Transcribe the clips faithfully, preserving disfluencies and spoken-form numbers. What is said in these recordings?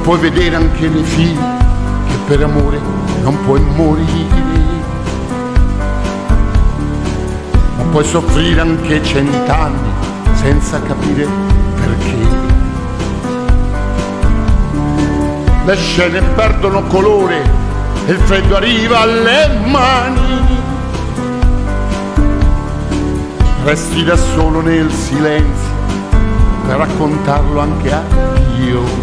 puoi vedere anche nei film che per amore non puoi morire, ma puoi soffrire anche cent'anni senza capire perché. Le scene perdono colore e il freddo arriva alle mani, resti da solo nel silenzio per raccontarlo anche a Dio.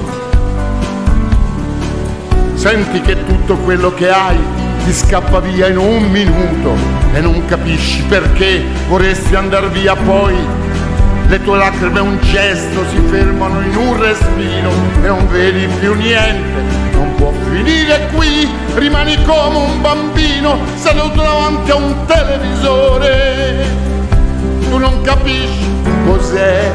Senti che tutto quello che hai ti scappa via in un minuto e non capisci perché vorresti andar via, poi le tue lacrime un gesto si fermano in un respiro e non vedi più niente. Non può finire qui, rimani come un bambino seduto davanti a un televisore. Tu non capisci cos'è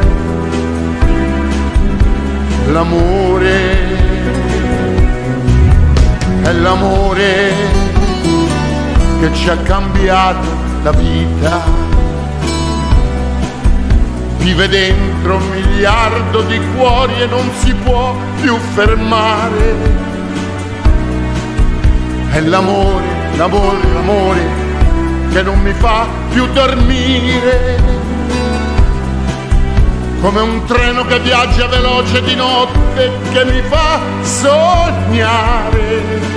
l'amore. È l'amore che ci ha cambiato la vita. Vive dentro un miliardo di cuori e non si può più fermare. È l'amore, l'amore, l'amore che non mi fa più dormire. Come un treno che viaggia veloce di notte che mi fa sognare.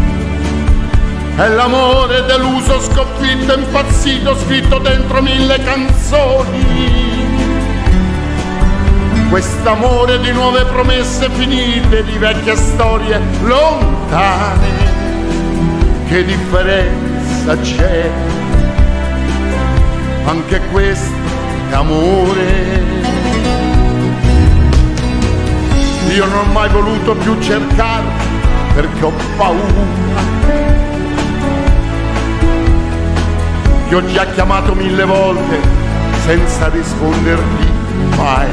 È l'amore deluso, sconfitto, impazzito, scritto dentro mille canzoni. Quest'amore di nuove promesse finite, di vecchie storie lontane. Che differenza c'è? Anche questo è amore. Io non ho mai voluto più cercare perché ho paura. Ti ho già chiamato mille volte senza risponderti mai.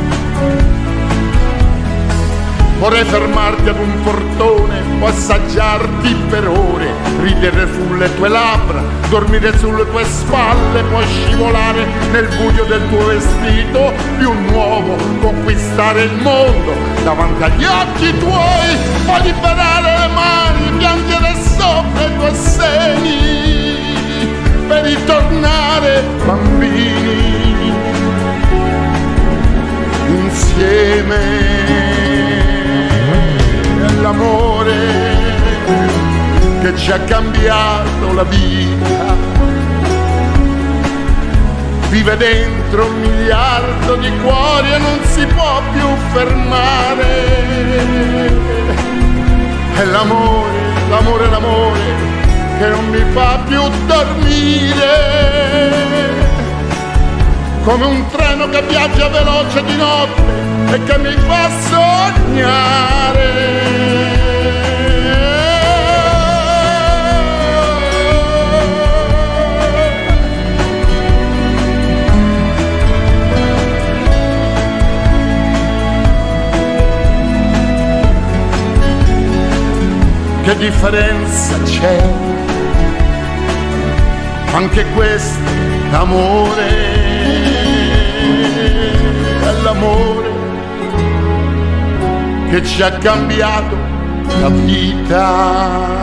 Vorrei fermarti ad un portone o assaggiarti per ore, ridere sulle tue labbra, dormire sulle tue spalle, poi scivolare nel buio del tuo vestito più nuovo, conquistare il mondo davanti agli occhi tuoi, poi liberare le mani, piangere sopra i tuoi seni per ritornare bambini insieme. È l'amore che ci ha cambiato la vita. Vive dentro un miliardo di cuori e non si può più fermare. È l'amore, l'amore, l'amore che non mi fa più dormire. Come un treno che viaggia veloce di notte e che mi fa sognare. Che differenza c'è? Anche questo è amore. È l'amore che ci ha cambiato la vita.